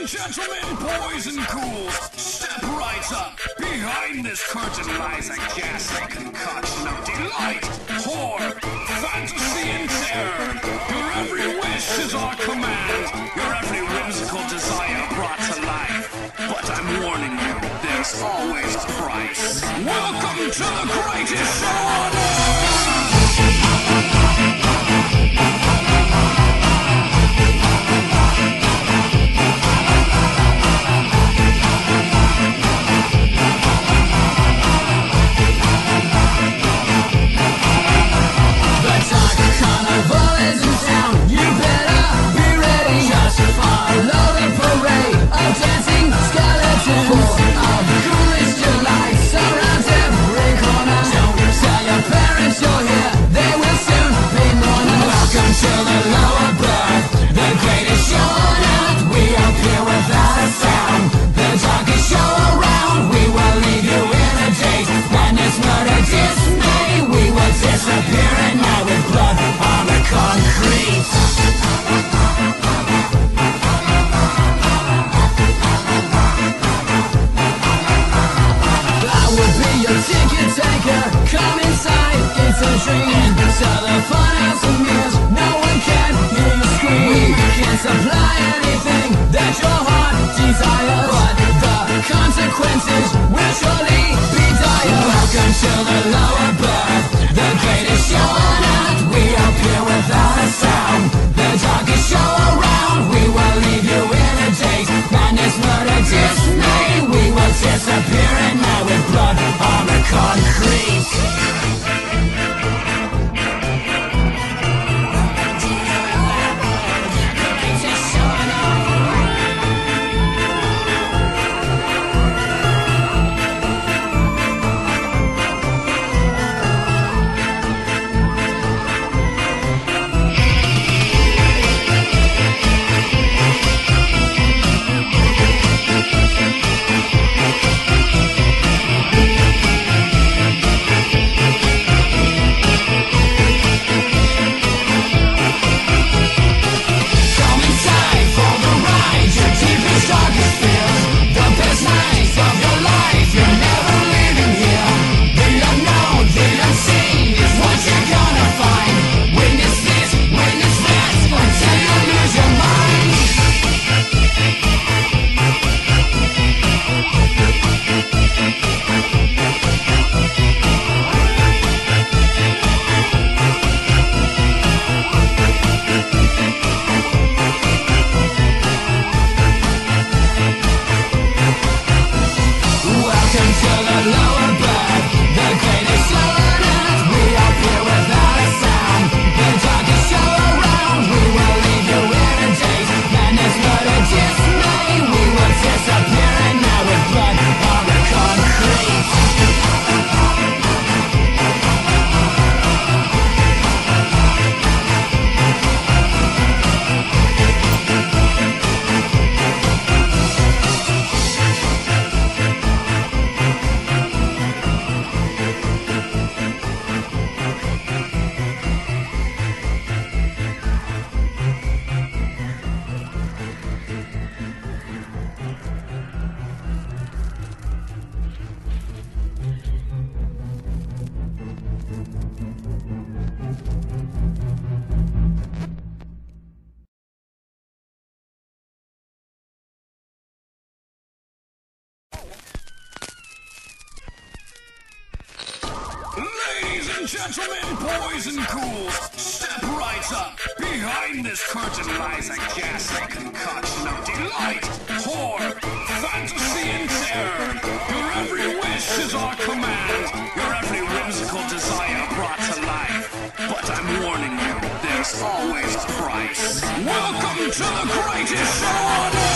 Gentlemen, boys and ghouls, step right up. Behind this curtain lies a ghastly concoction of delight, horror, fantasy, and terror. Your every wish is our command, your every whimsical desire brought to life. But I'm warning you, there's always a price. Welcome to the greatest show on earth! Supply anything that your heart desires, but the consequences will surely be dire. Welcome to the lower birth, the greatest show on earth. We appear without a sound, the darkest show around. We will leave you in a daze, madness, murder, dismay. We will disappear at night with blood on the concrete. Gentlemen, boys and ghouls, step right up. Behind this curtain lies a ghastly concoction of delight, horror, fantasy, and terror. Your every wish is our command, your every whimsical desire brought to life. But I'm warning you, there's always a price. Welcome to the greatest show on earth!